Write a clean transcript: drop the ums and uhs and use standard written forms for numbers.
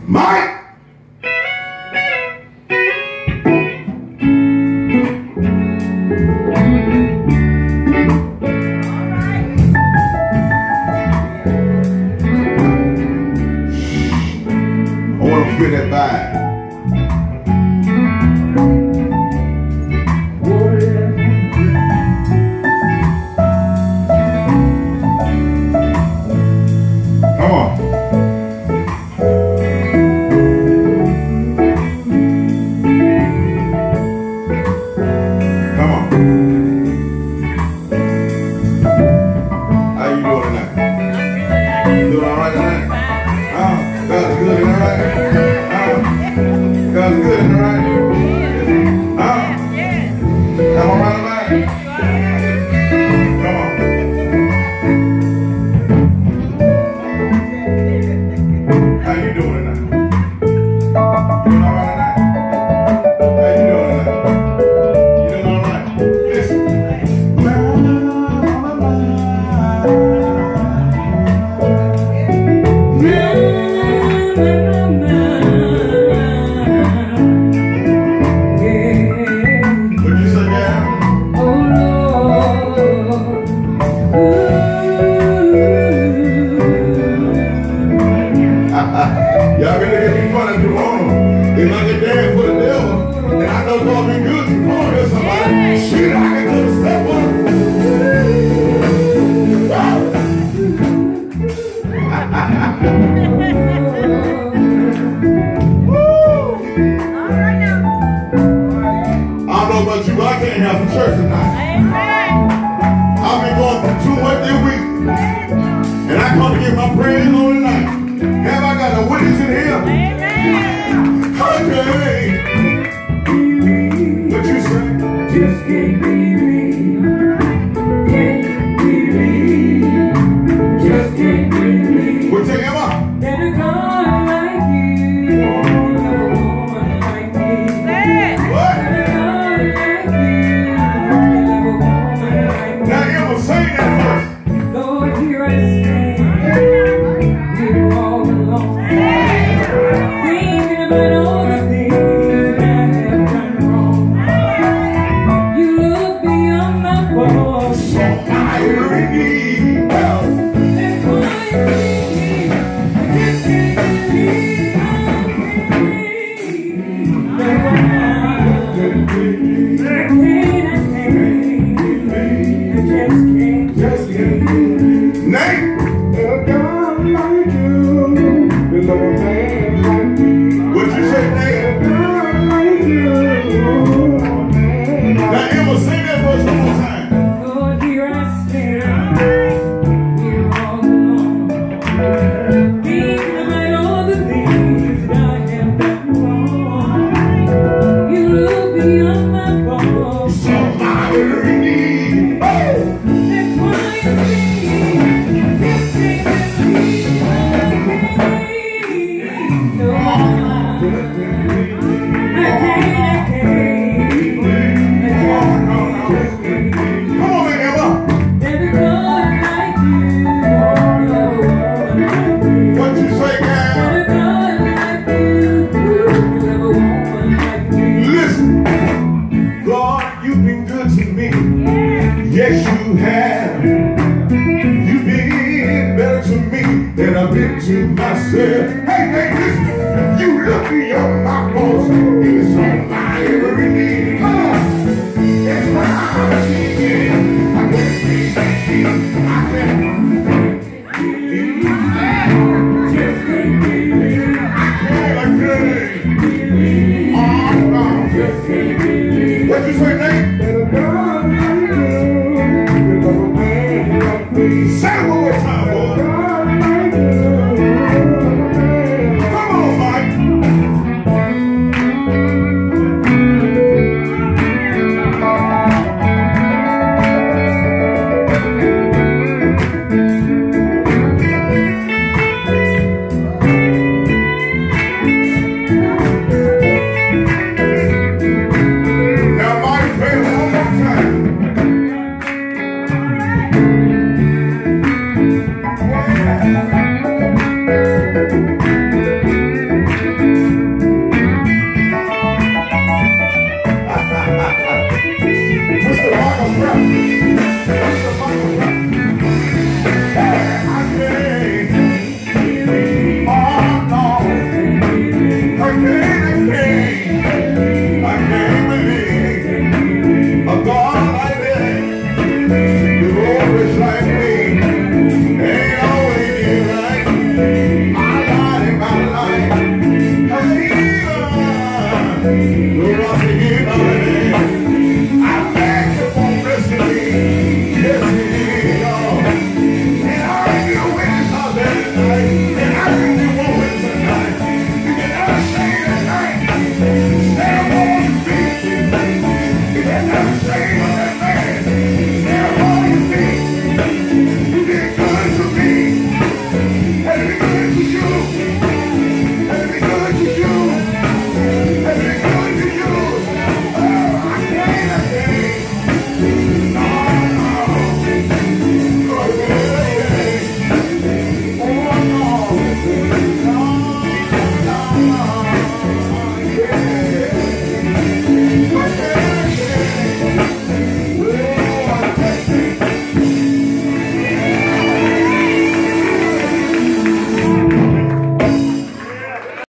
Mike! I want to feel that vibe. Come on. Come on. How you doing tonight? You doing all right tonight? God's good, all right? God's good, all right? I'm all right about it? Come on. How you doing tonight? You doing all right tonight? How you doing tonight? You doing all right? Listen. What'd you say, Gary? Y'all can look at me funny if you want them. If I can dance for the devil, and I know it's gonna be good, come on here, somebody. Shit, I can do the step on it. I don't know about you, but I can't have some church tonight. I've been going through too much this week, and I come to get my praise on tonight. Have I got a witness in here? Okay. What you say? Just can't believe, can't believe, just can't believe What you say, Emma? that a God like you won't love a woman like me. What? That a God like you won't love a woman like me. Now Emma, sing that verse. Lord, here I stand, here all alone, thinking about all the things that I have done wrong. You look beyond my faults. So I really well. That's why I believe, just can't believe I just can't believe. Nate. A God like you, below a man like me. What you say, Nate? A God like you, below a man Now like me. Emma, sing that verse one more time. Lord, here I stand, here all alone, thinking about all the things that I have done wrong. You look beyond my faults. So I really That's why I believe, just can't believe I can't. No, I can't. Come on, man, Emma. There's a God like you, won't love a woman like me. What you say, guys? There's a God like you, won't love a woman like me. Listen. God, you've been good to me. Yes, you have. You've been better to me than I've been to myself. Hey, listen.